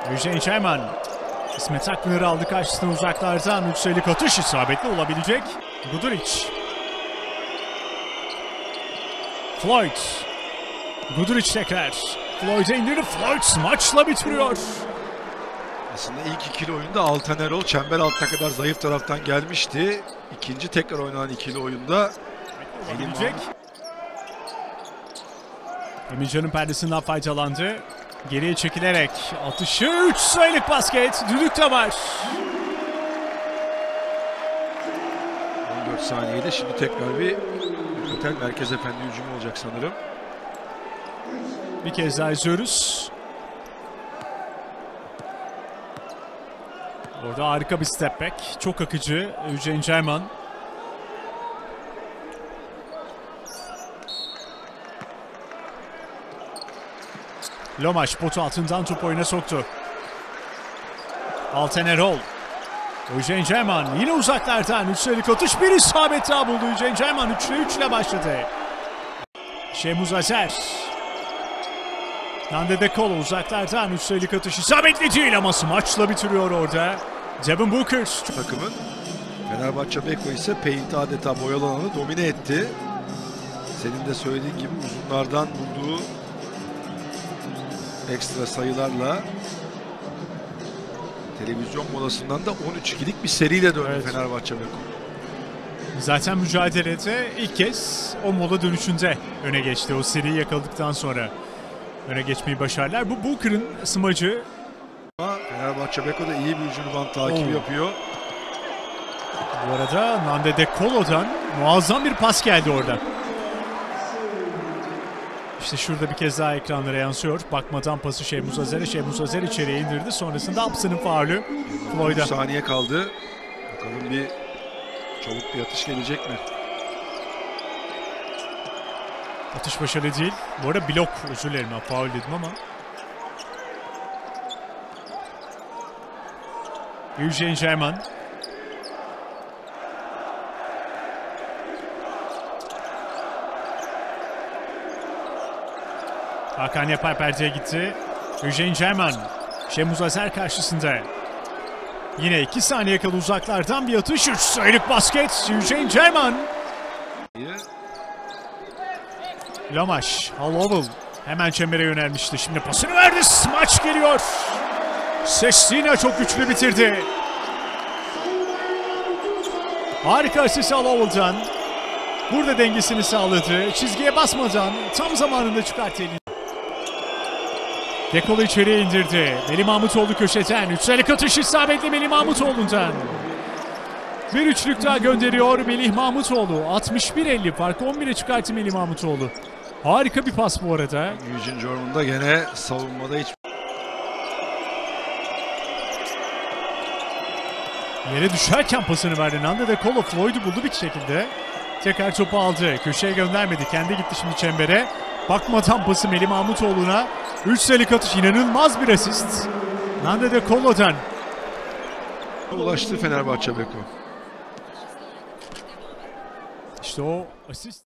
Eugene Cerman. İsmet Akpınar'ı aldı karşısına uzaklardan. 3 sayılık atış isabetli olabilecek. Guduric. Floyd. Guduric tekrar. Floyd'e indirdi. Floyd maçla bitiriyor. Aslında ilk ikili oyunda Altan Erol çember altına kadar zayıf taraftan gelmişti. İkinci tekrar oynanan ikili oyunda olabilecek. Emircan'ın perdesinden faydalandı. Geriye çekilerek atışı 3 sayılık basket. Düdük de var. 14 saniyede şimdi tekrar bir otel Merkez Efendi hücumu olacak sanırım. Bir kez daha izliyoruz. Orada harika bir step back. Çok akıcı. Eugene Cerman. Lomaş potu altından top oyuna soktu. Altan Erol. Eugene Cerman yine uzaklardan 3 sayılık atış, bir isabet daha buldu. Eugene Cerman 3'le 3 ile başladı. Şemuz Azer. Nande De Colo uzaklardan 3 sayılık atış isabetli değil ama maçla bitiriyor orada. Devin Booker. Takımın Fenerbahçe Beko ise paint'i adeta boyalı alanı domine etti. Senin de söylediğin gibi uzunlardan bulduğu ekstra sayılarla televizyon molasından da 13-2'lik bir seriyle döndü evet. Fenerbahçe Beko. Zaten mücadelede ilk kez o mola dönüşünde öne geçti. O seriyi yakaladıktan sonra öne geçmeyi başardılar. Bu Booker'ın smacı. Fenerbahçe Beko da iyi bir hücum band takibi yapıyor. Bu arada Nande De Colo'dan muazzam bir pas geldi orada. İşte şurada bir kez daha ekranlara yansıyor. Bakmadan pası Şemuz Azer'e. Şemuz Azer içeriye indirdi. Sonrasında Apsı'nın faulü Floyd'a. 3 saniye kaldı. Bakalım bir çabuk bir atış gelecek mi? Atış başarılı değil. Bu arada blok, özür dilerim, faul dedim ama. Eugene Cerman. Hakan Yapar perdeye gitti. Eugene Cerman. Şemuz Azer karşısında. Yine 2 saniye kala uzaklardan bir atış. 3 sayılık basket. Eugene Cerman. Lomaş. Halovel. Hemen çembere yönelmişti. Şimdi pasını verdi. Smaç geliyor. Sestina çok güçlü bitirdi. Harika asist Halovel'dan. Burada dengesini sağladı. Çizgiye basmadan tam zamanında çıkarttı elini. De Colo içeriye indirdi. Melih Mahmutoğlu köşeden. 3 sayılık atış isabetli Melih Mahmutoğlu'ndan. Bir üçlük daha gönderiyor Melih Mahmutoğlu. 61-50 farkı 11'e çıkarttı Melih Mahmutoğlu. Harika bir pas bu arada. Eugene Cerman da gene savunmada hiç... Yere düşerken pasını verdi. Nande De Colo Floyd'u buldu bir şekilde. Tekrar topu aldı. Köşeye göndermedi. Kendi gitti şimdi çembere. Bakmadan pası Melih Mahmutoğlu'na. 3 sayılık atış, inanılmaz bir asist. Nande De Colo'dan. Ulaştı Fenerbahçe Beko. İşte o asist.